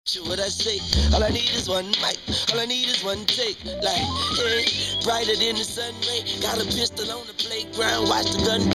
What I say, all I need is one mic, all I need is one take. Like, hey, brighter than the sun ray, got a pistol on the playground, watch the gun.